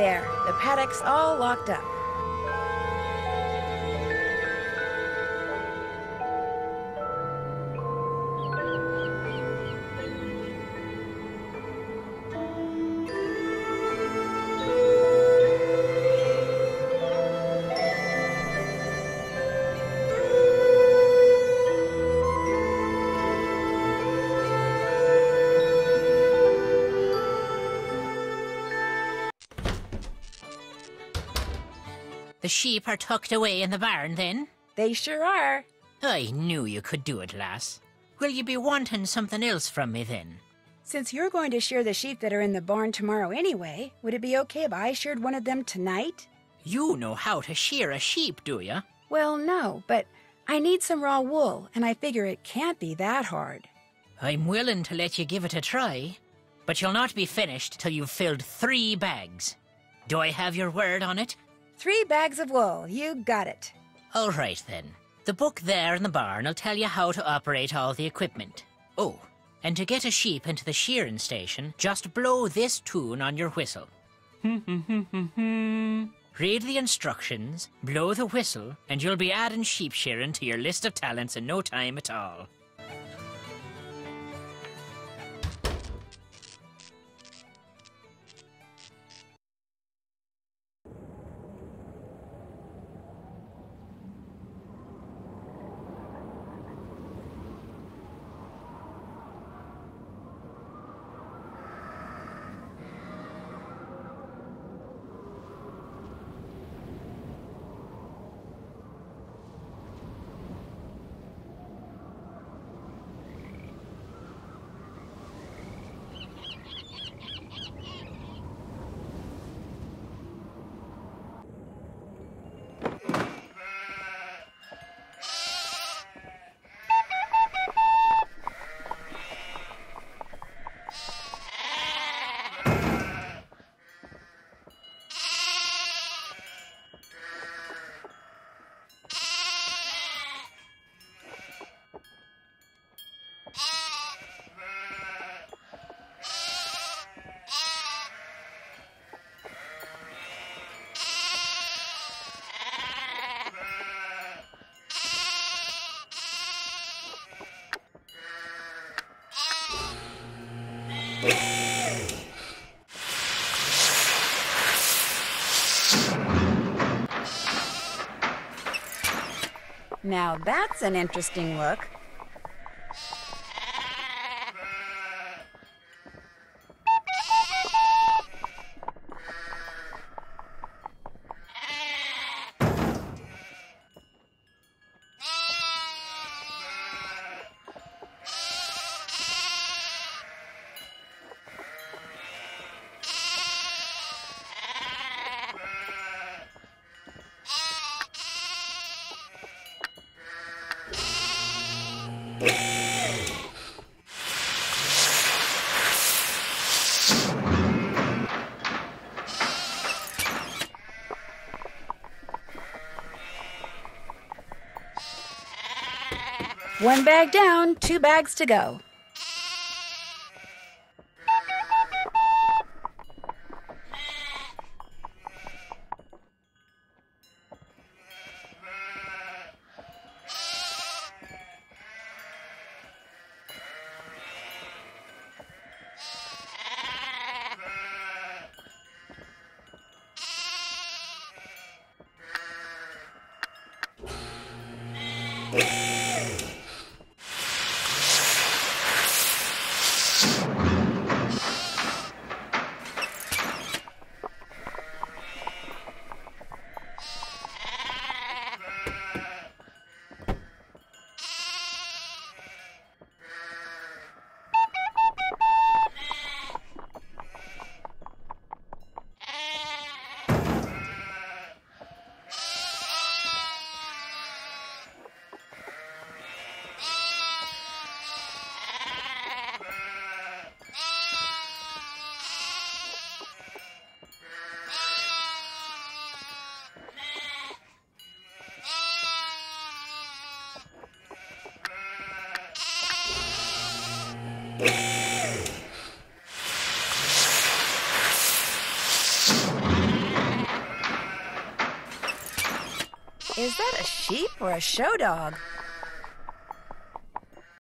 There, the paddock's all locked up. The sheep are tucked away in the barn, then? They sure are. I knew you could do it, lass. Will you be wanting something else from me, then? Since you're going to shear the sheep that are in the barn tomorrow anyway, would it be okay if I sheared one of them tonight? You know how to shear a sheep, do you? Well, no, but I need some raw wool, and I figure it can't be that hard. I'm willing to let you give it a try, but you'll not be finished till you've filled 3 bags. Do I have your word on it? 3 bags of wool, you got it. All right, then. The book there in the barn will tell you how to operate all the equipment. Oh, and to get a sheep into the shearing station, just blow this tune on your whistle. Read the instructions, blow the whistle, and you'll be adding sheep shearing to your list of talents in no time at all. Now that's an interesting look. One bag down, 2 bags to go. Is that a sheep or a show dog?